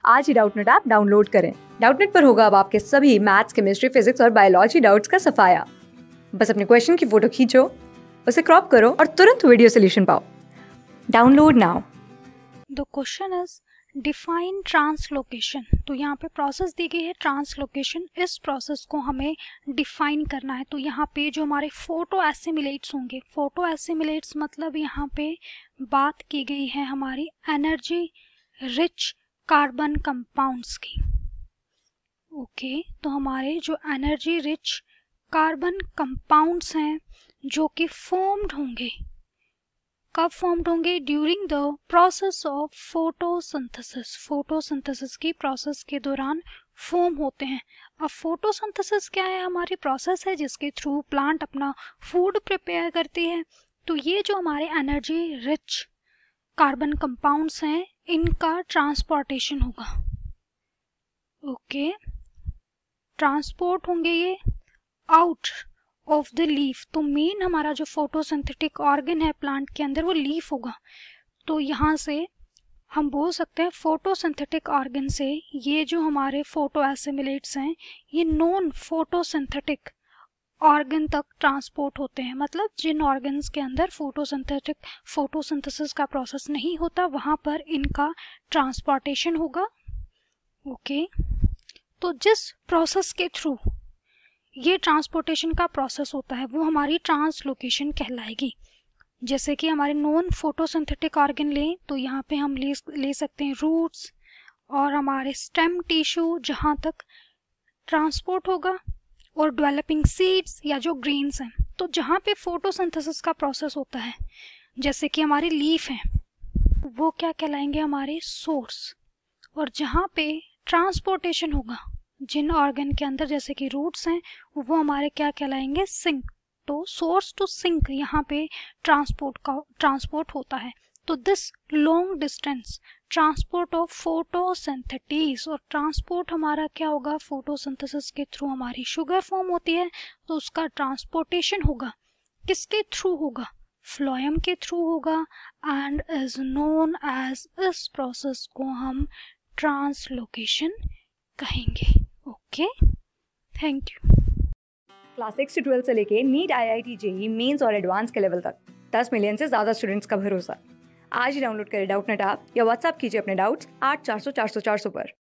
आज ही Doubtnut app download करें। डाउटनेट पर होगा अब आपके सभी मैथ्स, केमिस्ट्री, फिजिक्स और बायोलॉजी डाउट्स का सफाया। बस अपने क्वेश्चन की फोटो खींचो, उसे क्रॉप करो और तुरंत वीडियो सोल्यूशन पाओ। Download now. The question is define translocation. तो यहाँ पे प्रोसेस दी गई है ट्रांसलोकेशन। इस प्रोसेस को हमें डिफाइन करना है। तो यहाँ पे जो हमारे फोटो एसिमिलेट्स होंगे, फोटो एसिमिलेट्स मतलब यहाँ पे बात की गई है हमारी एनर्जी रिच कार्बन कंपाउंड्स की। ओके, तो हमारे जो एनर्जी रिच कार्बन कंपाउंड्स हैं जो कि फॉर्म्ड होंगे, कब फॉर्म्ड होंगे? During the process of photosynthesis. Photosynthesis की प्रोसेस के दौरान फॉर्म होते हैं। अब फोटोसिंथेसिस क्या है? हमारी प्रोसेस है जिसके थ्रू प्लांट अपना फूड प्रिपेयर करती है। तो ये जो हमारे एनर्जी रिच कार्बन कंपाउंड्स हैं, इनका ट्रांसपोर्टेशन होगा। ओके, ट्रांसपोर्ट होंगे ये आउट ऑफ द लीफ। तो मेन हमारा जो फोटोसिंथेटिक ऑर्गन है प्लांट के अंदर वो लीफ होगा। तो यहाँ से हम बोल सकते हैं फोटोसिंथेटिक ऑर्गन से ये जो हमारे फोटो एसिमिलेट्स हैं ये नॉन फोटोसिंथेटिक ऑर्गन तक ट्रांसपोर्ट होते हैं। मतलब जिन ऑर्गन्स के अंदर फोटोसिंथेसिस का प्रोसेस नहीं होता वहाँ पर इनका ट्रांसपोर्टेशन होगा। ओके, तो जिस प्रोसेस के थ्रू ये ट्रांसपोर्टेशन का प्रोसेस होता है वो हमारी ट्रांसलोकेशन कहलाएगी। जैसे कि हमारे नॉन फोटोसिंथेटिक ऑर्गन लें तो यहाँ पे हम ले सकते हैं रूट्स और हमारे स्टेम टिश्यू जहाँ तक ट्रांसपोर्ट होगा, और डेवलपिंग सीड्स या जो ग्रेन्स हैं। तो जहाँ पे फोटोसिंथेसिस का प्रोसेस होता है जैसे कि हमारे लीफ हैं वो क्या कहलाएंगे? हमारे सोर्स। और जहाँ पे ट्रांसपोर्टेशन होगा जिन ऑर्गन के अंदर जैसे कि रूट्स हैं वो हमारे क्या कहलाएंगे? सिंक। तो सोर्स टू सिंक यहाँ पे ट्रांसपोर्ट होता है। तो this long distance transport of photosynthesis, और ट्रांसपोर्ट हमारा क्या होगा? फोटोसिंथेसिस के थ्रू हमारी शुगर फॉर्म होती है तो उसका ट्रांसपोर्टेशन होगा। किसके थ्रू होगा? फ्लोएम के थ्रू होगा एंड इज नोन एज, इस प्रोसेस को हम ट्रांसलोकेशन कहेंगे। Okay, thank you. क्लास 6 से 12 से लेके नीट, IIT, JEE मेंस और एडवांस के लेवल तक 10 मिलियन से ज्यादा स्टूडेंट्स का भरोसा। आज ही डाउनलोड करें डाउटनेट ऐप या व्हाट्सएप कीजिए अपने डाउट्स 8400 400 400 पर।